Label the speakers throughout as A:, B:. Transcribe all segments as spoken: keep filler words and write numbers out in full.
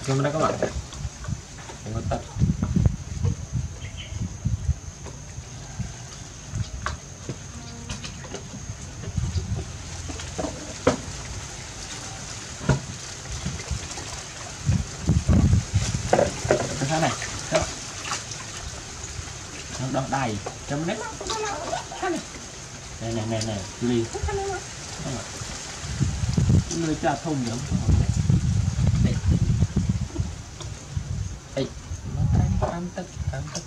A: Zoom đây các bạn. Đừng có tắt. Cái này, các bạn. Nó đong đầy, chấm nét. Này này này này, lì. Người cha thông nữa. Đây. Đây. Nó tan tan tất tan tất.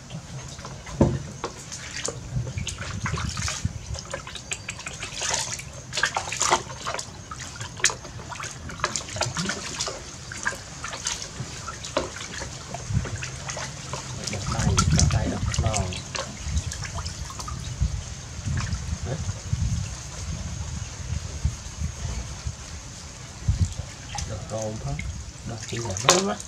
A: Rồn thôi, đó chỉ là nó quá,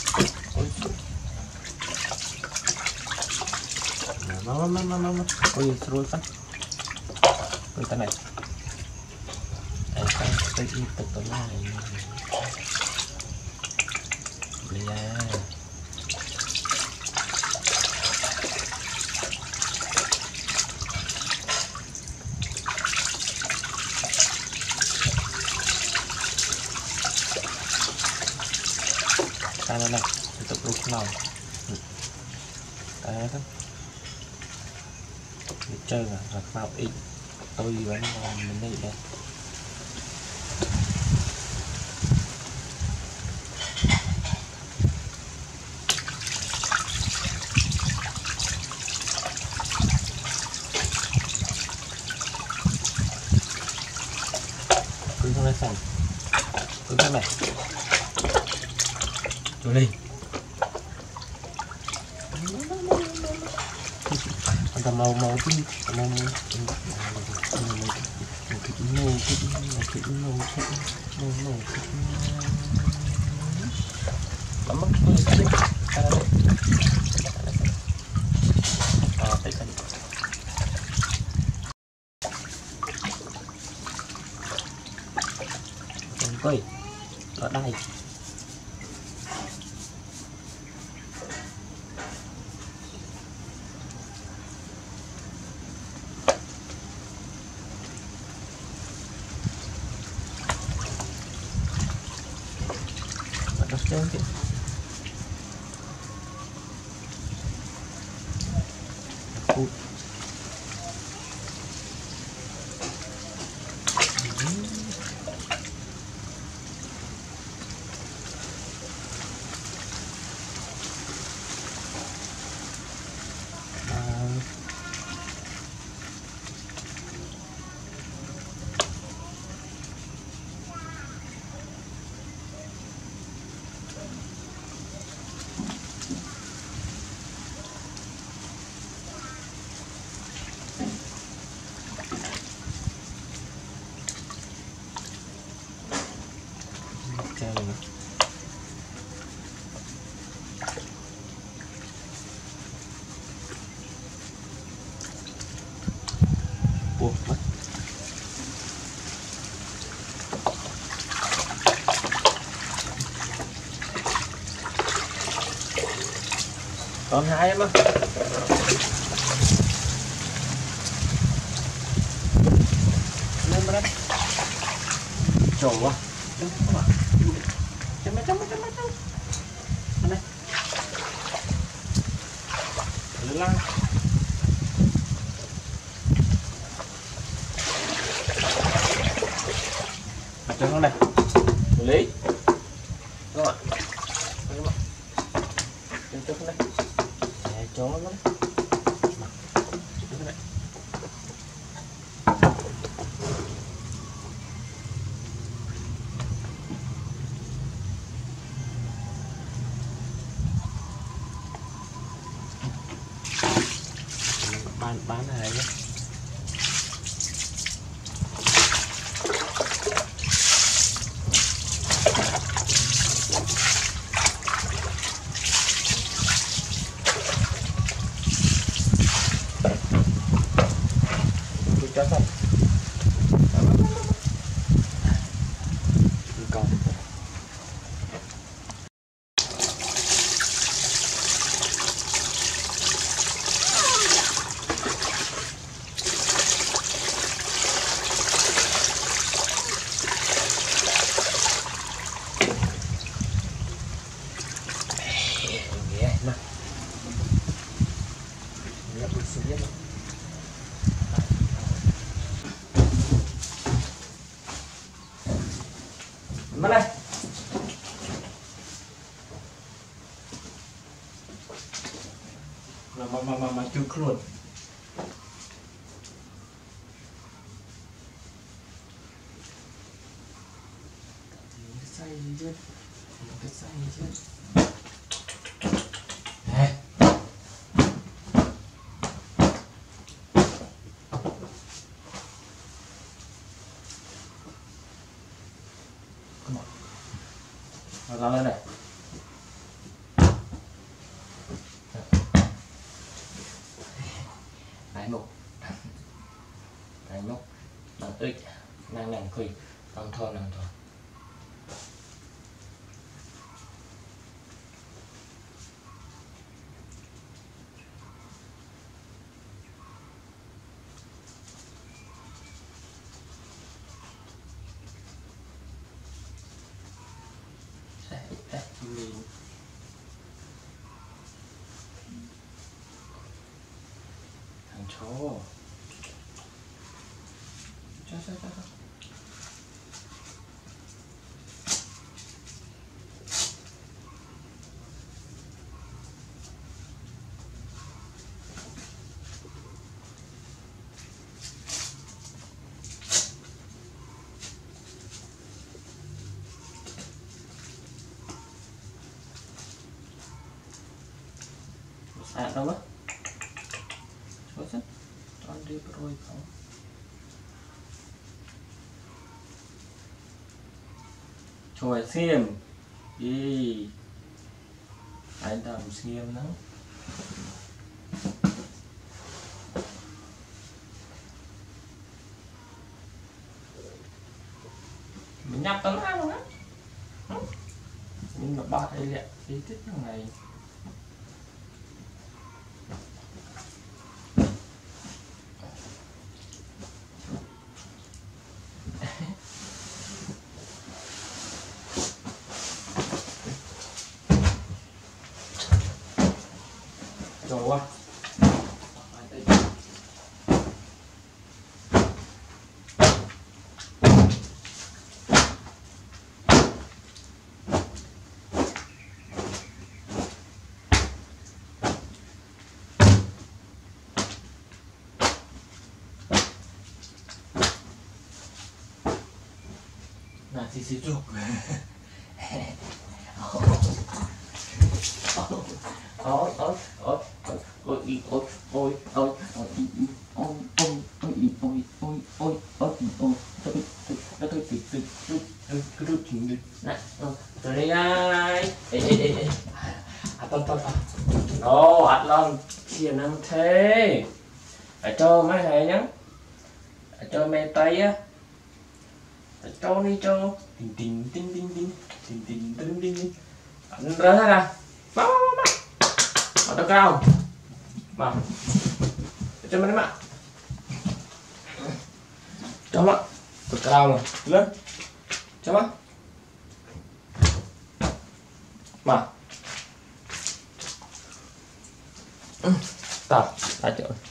A: nó nó nó nó nó, ôi rồi phát, ôi cái này, cái cái cái gì từ từ này, bây giờ, cái này này, tiếp tục lúc nào, cái đó, chơi mà là vào ít, tôi vẫn mình đây đây. Cứ không lấy sành, cứ cái này. Rồi đi. Tầm màu màu tí, màu màu màu cái nâu cái nâu cái nâu cái nâu nâu cái lắm mất cái cái cái này à tại cái coi ở đây Hãy subscribe cho kênh Ghiền Mì Gõ để không bỏ lỡ buộc mất còn hai em á lên mà đấy trổ à chấm chấm chấm chấm chấm này lăn trứng con này xử lý đúng không ạ trứng trứng này để chó lắm bán bán này nhé. Cho xong còn chụp luôn say chứ cái say chứ nè làm lên này đại mục đại mục nàng ích nàng nàng quỳ nàng thôi nàng thôi thằng chó cho cho cho cho à đâu á có rất con đi rồi không trời xiêm đi anh làm xiêm đó mình nhập tấm ăn luôn á nhưng mà ba đây lẹ tí tích thằng này rồi quá là xí xí chuột ôi ôi ôi ôi ôi ôi ôi ôi ôi ôi ôi ôi ôi ôi ôi ôi tôi tôi tôi tôi tôi tôi tôi tôi tôi này rồi đây ai ê ê ê ê à tôi tôi tôi nó ăn lon chia năm thế ở cho mấy thầy nhá ở cho mẹ tay á ở cho đi cho tình tình tinh tinh tinh tình tình tinh tinh tinh ăn ra ra ra bao bao ở đâu cao mà cho mấy bạn cho mắt cực cao mà lên cho mắt mà ta ta chợ